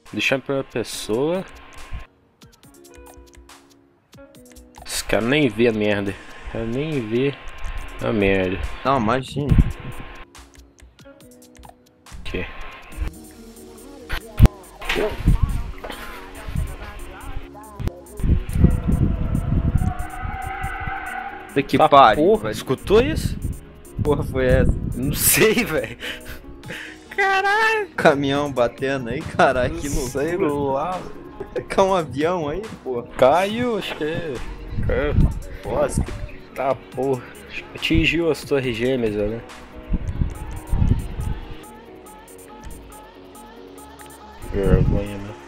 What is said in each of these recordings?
Deixar em primeira pessoa. Os caras nem vê a merda. Eu nem vê a merda. Não, imagina. Que? Puta que Tá, pariu, porra, velho. escutou isso? Porra foi essa? Não sei, velho. Caralho. Caminhão batendo aí, caralho, que Sei loucura. lá. Cai um avião aí, porra. Caiu, acho que é. Bosta. Tá, porra. Atingiu as torres gêmeas, né? Vergonha, né?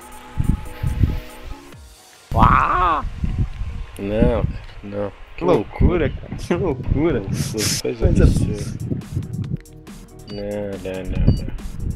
Ah! Não, não. Que loucura, cara. Que loucura. Coisa absurda. Não.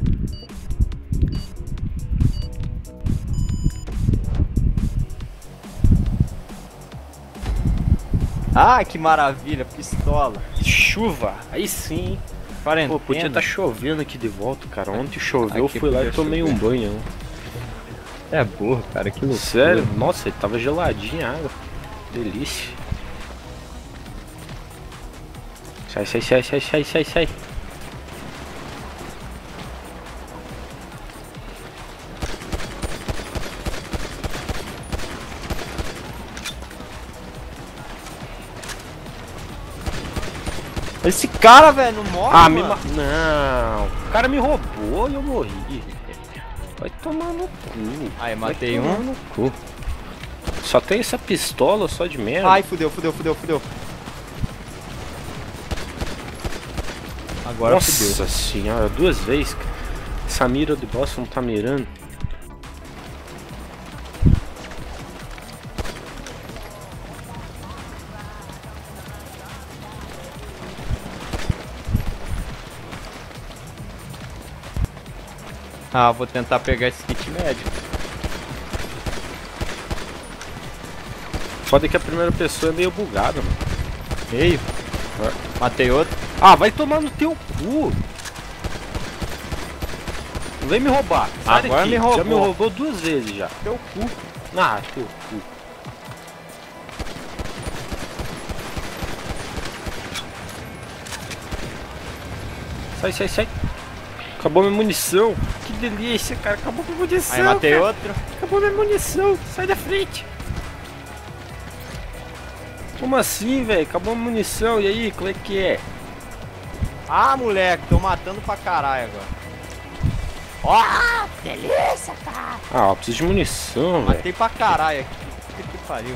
Ah, que maravilha, pistola. Chuva, aí sim. Quarentena. Pô, podia estar chovendo aqui de volta, cara. Ontem choveu, eu Aqui fui lá e podia tomei um chover. banho. Né? É burro, cara, que loucura. Sério? Nossa, ele tava geladinha a água. Delícia. Sai. Esse cara, velho, não morre, Ah, mano. Não. O cara me roubou e eu morri. Vai tomar no cu. Aí, Vai matei tomar um. no cu. Só tem essa pistola só de merda. Ai, fudeu. Agora Nossa fudeu. senhora, 2 vezes. Cara. Essa mira de bosta não tá mirando. Ah, vou tentar pegar esse kit médico. Foda que a primeira pessoa é meio bugada, mano. Meio. Matei outro. Ah, vai tomar no teu cu. Não vem me roubar. Sai Agora daqui. me roubou. Já me roubou 2 vezes já. Teu cu. Ah, teu cu. Sai. Acabou minha munição. Que delícia, cara. Acabou minha munição. Aí matei cara. outro. Acabou minha munição. Sai da frente. Como assim, velho? Acabou a munição. E aí, como é que é? Ah, moleque, tô matando pra caralho agora. Ó, delícia, cara. Ah, eu preciso de munição, velho. Matei pra caralho aqui. Puta que pariu.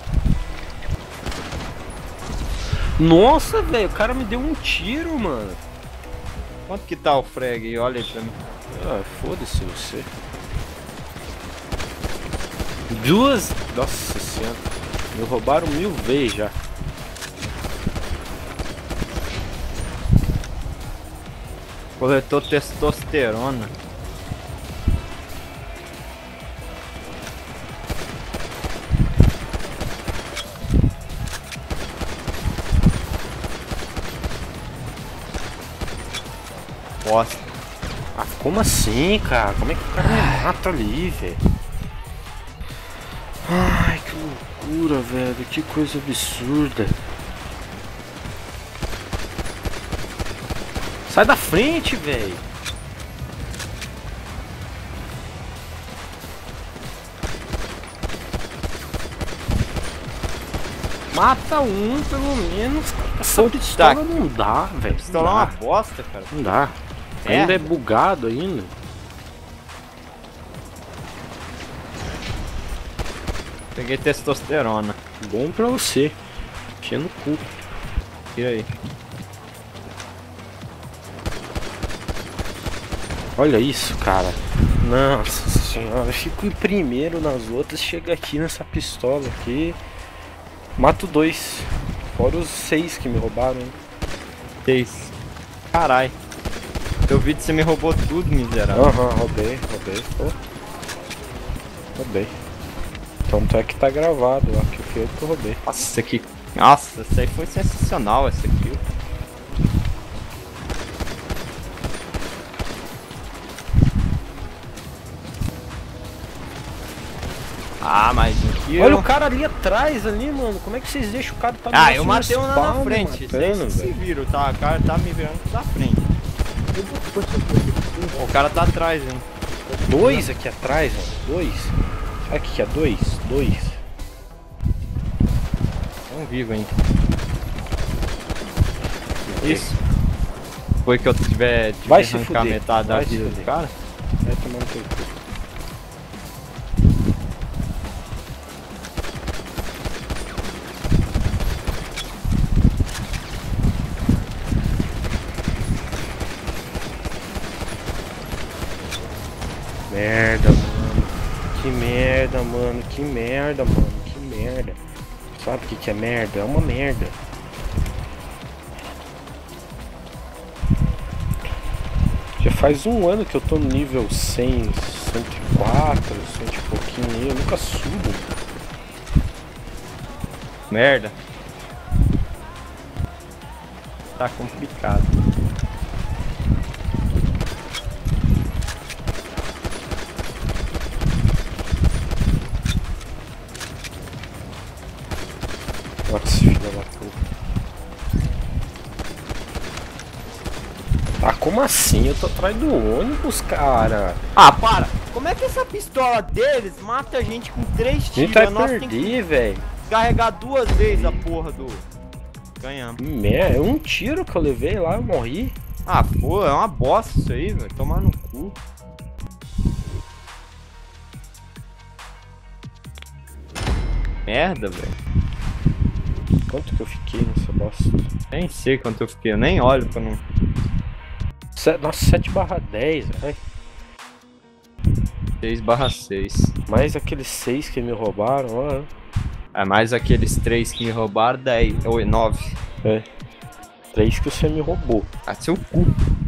Nossa, velho. O cara me deu um tiro, mano. Quanto que tá o frag aí? Olha aí pra mim. Ah, foda-se você. 2. Nossa senhora. Me roubaram 1000 vezes já. Coletor testosterona. Bosta. Ah, como assim, cara? Como é que o cara me mata ali, velho? Ai, que loucura, velho. Que coisa absurda. Sai da frente, velho. Mata um, pelo menos. Essa Puta pistola que- não dá, velho. Pistola é uma bosta, cara. Não dá. É? Ainda é bugado ainda. Peguei testosterona. Bom pra você. Enfia no cu. Tira aí. Olha isso, cara. Nossa senhora, eu fico em primeiro nas outras, chega aqui nessa pistola aqui. Mato 2. Fora os 6 que me roubaram. 6. Carai. Teu vídeo você me roubou tudo, miserável. Aham, roubei. Pô. Roubei. Tanto é que tá gravado lá, que foi eu que roubei. Nossa, que. Nossa, essa aí foi sensacional, essa aqui. Ah, mais um kill. Olha o cara ali atrás ali, mano. Como é que vocês deixam o cara tá Ah, eu matei um lá na spawn, frente. matando, Vocês se velho? viram, tá? O cara tá me virando da frente. O cara tá atrás, hein? Dois aqui atrás, ó. Dois. Sabe o que é dois? Dois. Tão vivo ainda. Isso. Foi que eu tiver Vai se arrancar fuder, metade da vai se vida do fuder. cara? Vai tomando teu cu. Merda, mano. Que merda, mano. Que merda, mano. Que merda. Sabe o que que é merda? É uma merda. Já faz um ano que eu tô no nível 100, 104, 100 e pouquinho aí. Eu nunca subo. Merda. Tá complicado. Nossa, filha da puta. Ah, como assim? Eu tô atrás do ônibus, cara. Ah, para! Como é que essa pistola deles mata a gente com 3 A gente tiros? vai A nossa tem que perder, velho. carregar 2 vezes a porra do... Ganhamos. É um tiro que eu levei lá, eu morri. Ah, pô, é uma bosta isso aí, velho. Tomar no cu. Merda, velho. Quanto que eu fiquei nessa bosta? Nem sei quanto eu fiquei, eu nem olho pra não... Nossa, 7/10, velho. 6/6. Mais aqueles 6 que me roubaram, ó. É mais aqueles 3 que me roubaram, 10 ou 9. É. 3 que você me roubou. Ah, seu cu.